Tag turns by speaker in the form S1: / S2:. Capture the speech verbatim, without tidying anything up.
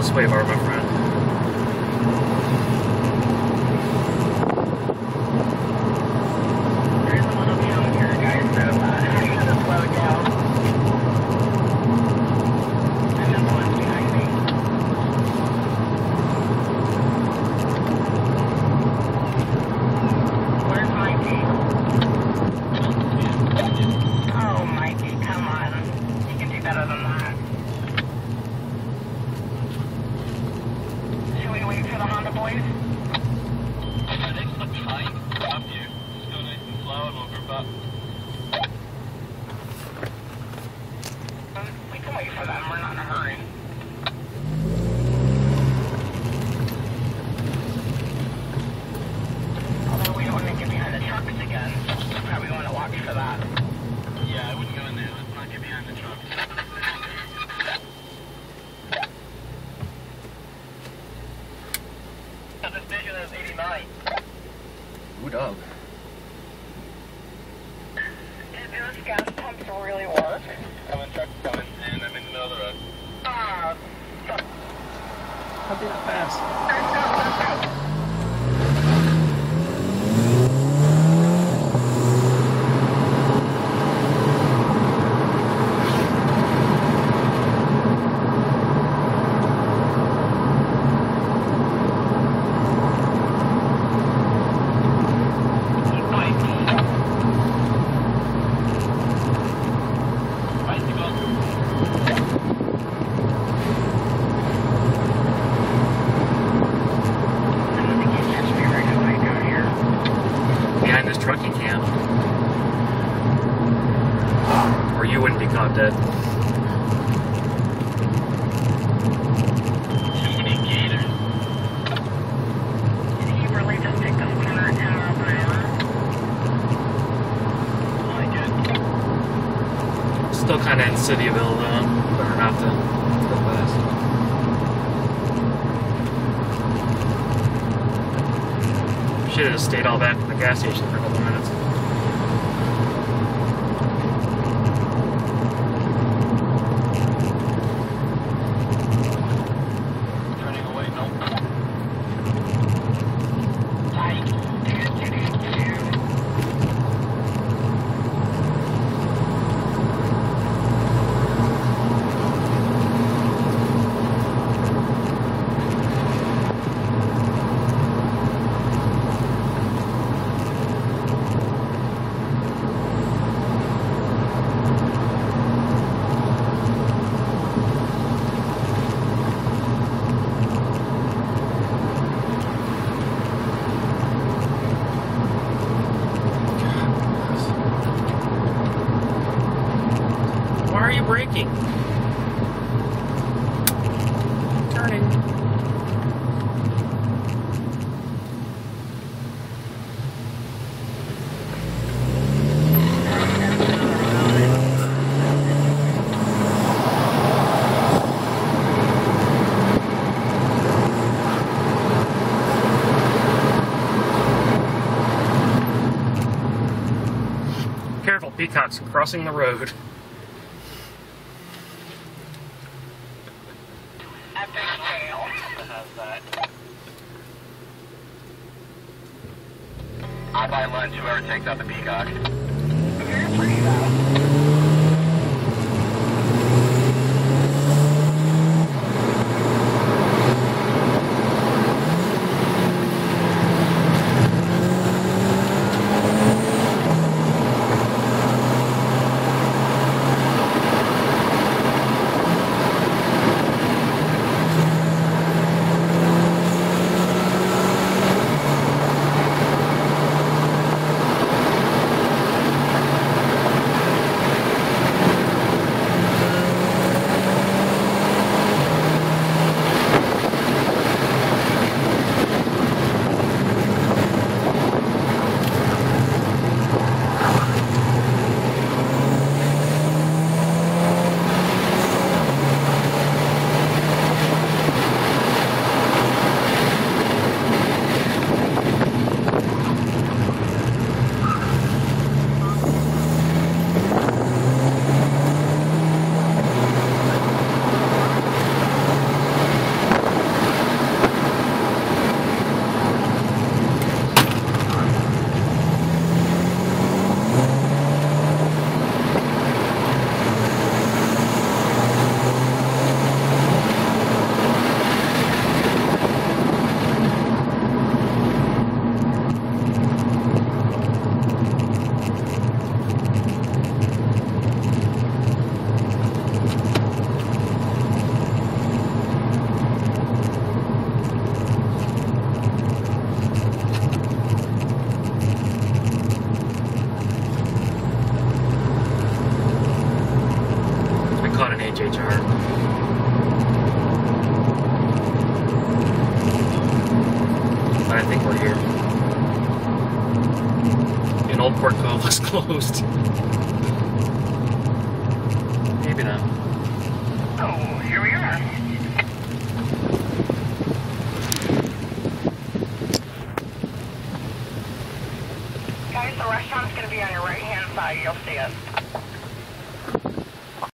S1: sway bar, my friend.
S2: There's a little jump here, guys, so uh, I'm gonna slow down. And then the one's behind me. Where's Mikey? Oh, Mikey, come on. You can do better than that. Should we wait for the Honda boys?
S3: I think it's fine. Up you. Just go nice and slow and over, but
S2: Um, we can wait for them. We're not in a hurry. Although we don't want to get behind the trucks again. Probably want to watch for that.
S3: yeah, I wouldn't go in there. Let's not get behind the truck.
S2: This vision is eighty-nine.
S1: Ooh, dog.
S2: Did those gas pumps really work?
S3: Coming, truck's coming, and I'm in the middle of the road.
S2: Ah,
S1: How did that fast?
S2: let's go, let's go.
S1: Behind this truck you can. Or you wouldn't be caught dead.
S3: Too many gators.
S2: Did he really just take this corner at ten miles an hour?
S3: Like it.
S1: Still kind of in Cityville though. Better not to go fast. Should have stayed all back at the gas station for a couple minutes.
S3: Turning away, no.
S2: Like, do, do, do, do.
S1: Why are you braking? Turning. Careful, peacocks crossing the road.
S2: Epic fail.
S3: To have that.
S2: I'll buy lunch, whoever takes out the peacock. Very pretty, though.
S1: an H H R. But I think we're here. And Old Port Cove was closed. Maybe not.
S2: Oh, here we are. Guys, the restaurant's going to be on your right-hand side. You'll see it.